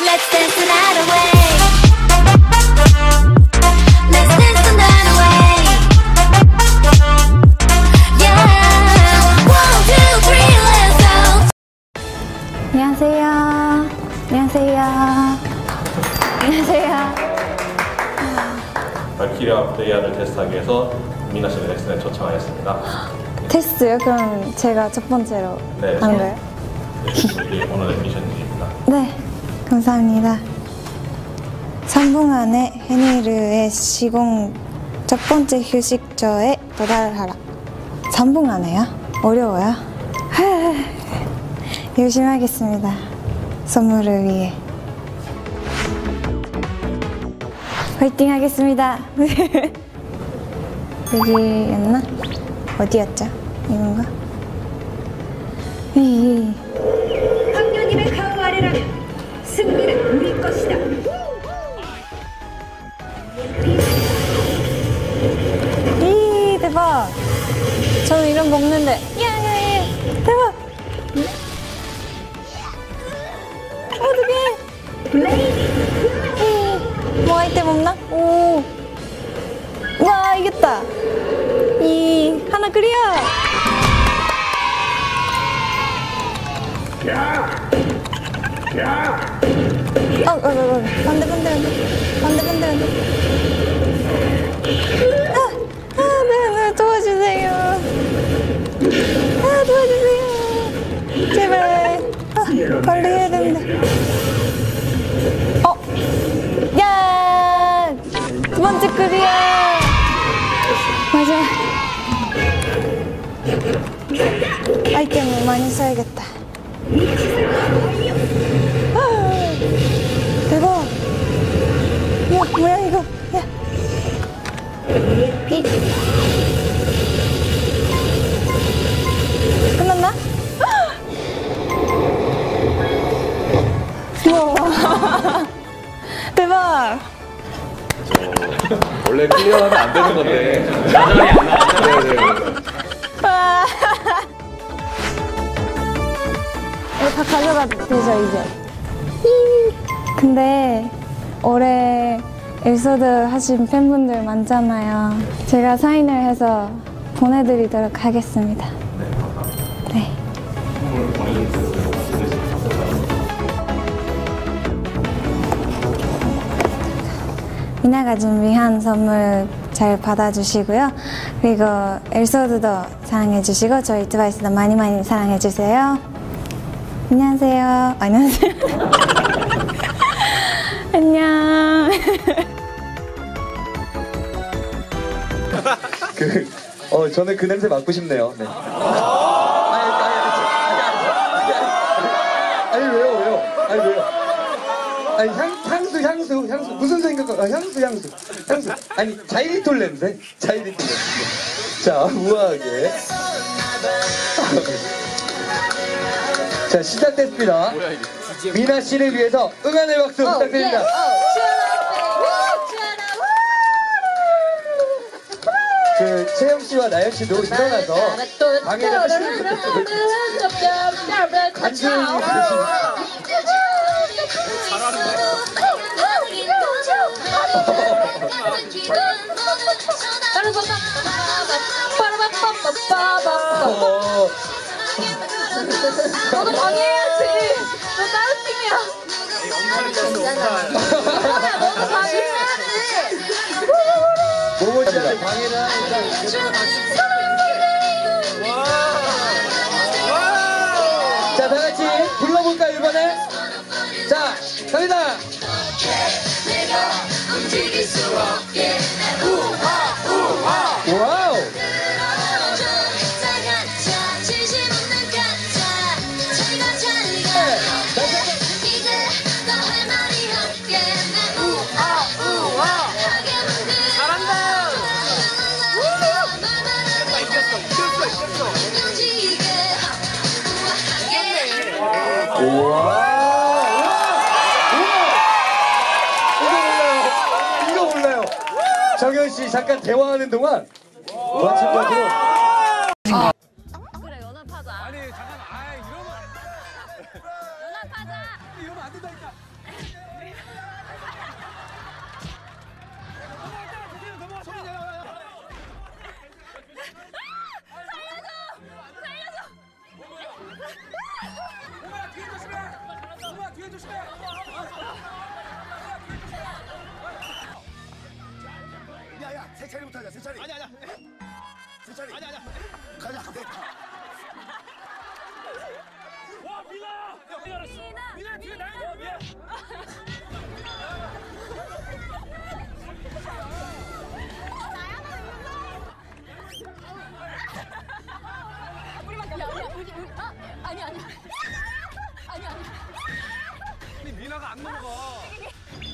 Let's dance the night away. Let's dance the night away. Yeah. 1, 2, 3, let's go. 안녕하세요. 안녕하세요. 안녕하세요. 발키리아 플레이어를 테스트하기 위해서 미나 씨를 레슨에 초청하였습니다. 테스트요? 그럼 제가 첫 번째로 네, 하는 거예요? 네, 오늘의 미션입니다. 네, 감사합니다. 3분 안에 헤니르의 시공 첫 번째 휴식처에 도달하라. 3분 안에요? 어려워요? 열심히 하겠습니다. 선물을 위해. 화이팅 하겠습니다. 여기였나? 어디였죠? 이건가? 황녀님의 가호 아래라면 승리는 우리 것이다. 이 대박! 저는 이런 거 없는데. 야, 대박! 어떡해! 뭐 아이템 없나? 오! 와, 이겼다! 하나 클리어! 반대. 네, 도와주세요. 도와주세요. 제발. 관리해야 되는데. 야! 두 번째 클리어! 맞아. 아이템을 많이 써야겠다. 대박! 뭐야 이거? 야! 끝났나? 우와! 대박! 원래 클리어하면 안 되는 건데 나중에 안 나와. 와. 이거 다 가져가도 되죠, 이제? 근데 올해 에피소드 하신 팬분들 많잖아요. 제가 사인을 해서 보내드리도록 하겠습니다. 네. 미나가 준비한 선물 잘 받아주시고요. 그리고 에피소드도 사랑해주시고 저희 트와이스도 많이 사랑해주세요. 안녕하세요. 안녕하세요. 안녕. 저는 그 냄새 맡고 싶네요. 네. 아니 왜요? 아니 향수 무슨 생각? 향수. 아니 자이리톨 냄새. 자 우아하게. 자 시작됐습니다. 미나 씨를 위해서 응원의 박수 부탁드립니다. 그 채영 씨와 나연 씨도 일어나서 방해를 하시는 분들 간절히 너도 방해해야지. 너 다른 팀이야. 너도 방해해야지. 모모 씨한테 방해를 하니까. 자, 다 같이 불러볼까요, 이번에? 자, 갑니다. 와우. 이거 몰라요. 정현 씨 잠깐 대화하는 동안 마침반으로. 그래 연합하자. 아니 잠깐 이러면 연합하자. 이러면 안 된다니까. 야야 세차리부터 하자. 세차리. 아니야. 세차리. 아니야. 가자. 됐다. 와 미나야. 미나 뒤에 나야. 미안. 아니 미나가 안 넘어가.